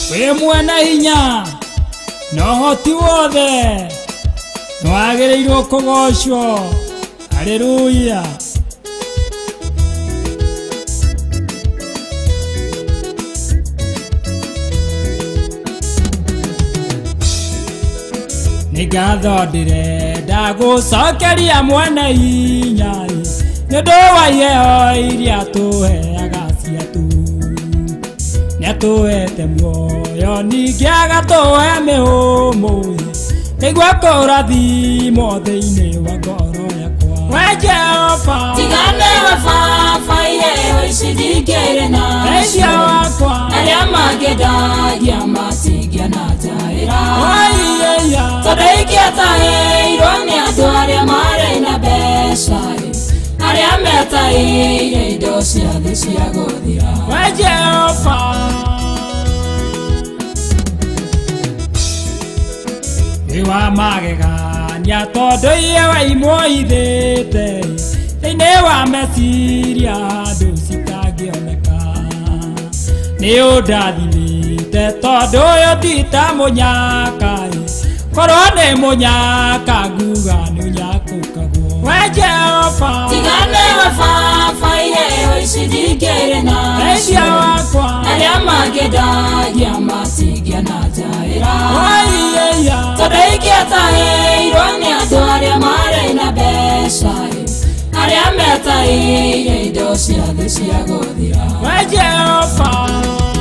we mwena hinya no hoti wothe no agereirwo kugocwo. Haleluya. Nigatho ndirenda gucokeria mwena hinya nĩũndũ wa iheo iria tũheaga ciatu. Nĩatũhete muoyo ningĩ agatũhe mĩhũmũ nĩguo kũrathimwo thĩinĩ wa ngoro yakwa. We Jehova tigane we Baba, iheo ici ndingĩrĩ nacio, arĩa mangĩndagia matingĩananjaĩra, tondũ ingĩatahĩirwo nĩ andũ arĩa marĩ na mbeca, arĩa metahĩire indo cia thĩ cia gũthira. We Jehova wa magegania tondũ iheo imũithĩte thĩinĩ wa meciria andũ citangĩoneka. Nĩ ũndathimĩte tondũ ũyũ ti ta mũnyaka, korwo nĩ mũnyaka nguga nĩ ũnyakũkagwo. We Jehova tigane we Baba, iheo ici ndingĩrĩ nacio, arĩa mangĩndagia matingĩananjaĩra, tondũ ingĩatahĩirwo nĩ andũ arĩa marĩ na mbeca, arĩa metahĩire indo cia thĩ cia gũthira. We Jehova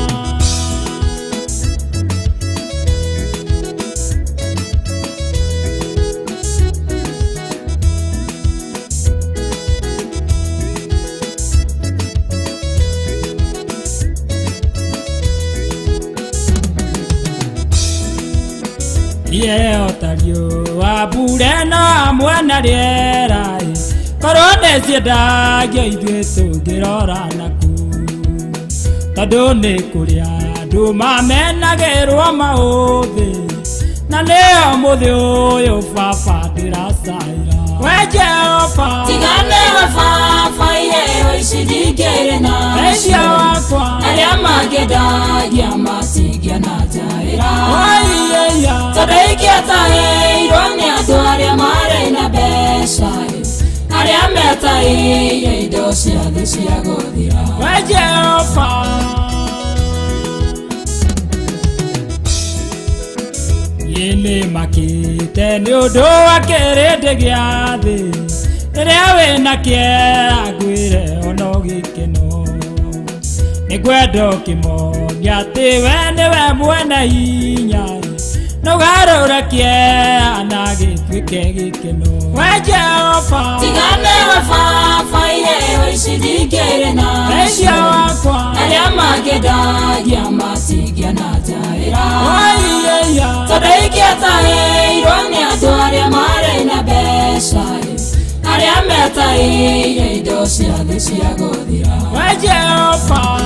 iheo ta riũa mbura ĩno hamwe na rĩera, korwo nĩ ciendagio ithuĩ tũngĩrora naku, tondũ nĩ kũrĩ andũ mamenagĩrwo maũthĩ, na nĩo mũthĩ ũyũ Baba ndĩracaĩra. We Jehova tigane we Baba, iheo ici ndingĩrĩ nacio, arĩa mangĩndagia matingĩananjaĩra, tondũ ingĩatahĩirwo nĩ andũ arĩa marĩ na mbeca, arĩa metahĩire indo cia thĩ cia gũthira. We Jehova nĩ makĩte nĩ ũndũ wa kĩrĩndĩ gĩa thĩ, rĩrĩa wĩna kĩeha ngwĩre ona gĩkeno. Nĩngwenda ũkĩmonia atĩ we nĩwe mwene hinya, nũgarũre kĩeha na gĩtuĩke gĩkeno. We Jehova tigane we Baba, iheo ici ndingĩrĩ nacio, arĩa mangĩndagia matingĩananjaĩra, tondũ ingĩatahĩirwo nĩ andũ arĩa marĩ na mbeca, arĩa metahĩire indo cia thĩ cia gũthira. We Jehova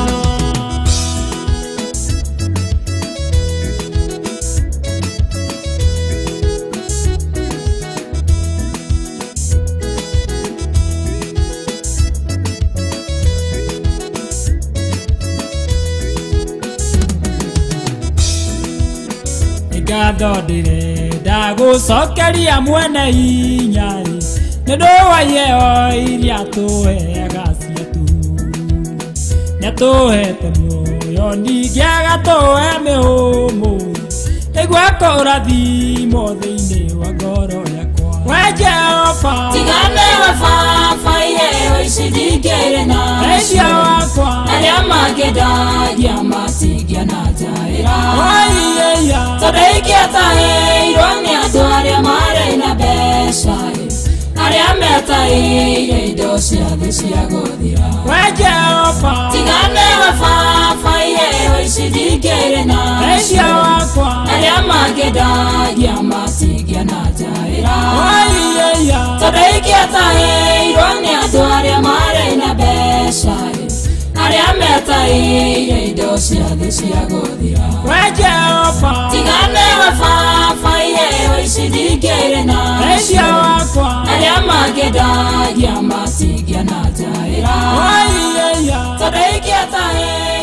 ngatho ndirenda gucokeria mwene hinya nĩũndũ wa iheo iria tũheaga ciatu. Nĩatũhete muoyo ningĩ agatũhe mĩhũmũ nĩguo kũrathimwo thĩinĩ wa ngoro yakwa. We Jehova tigane we Baba, iheo ici ndingĩrĩ nacio, arĩa mangĩndagia matingĩananjaĩra, tondũ ingĩatahĩirwo nĩ andũ arĩa marĩ na mbeca, arĩa metahĩire indo cia thĩ cia gũthira. We Jehova tigane we Baba, iheo ici ndingĩrĩ nacio, arĩa mangĩndagia matingĩananjaĩra, tondũ ingĩatahĩirwo nĩ andũ arĩa marĩ na mbeca, arĩa metahĩire indo cia thĩ cia gũthira. We Jehova tigane we Baba, iheo ici ndingĩrĩ nacio, arĩa mangĩndagia matingĩananjaĩra, tondũ ingĩatahĩirwo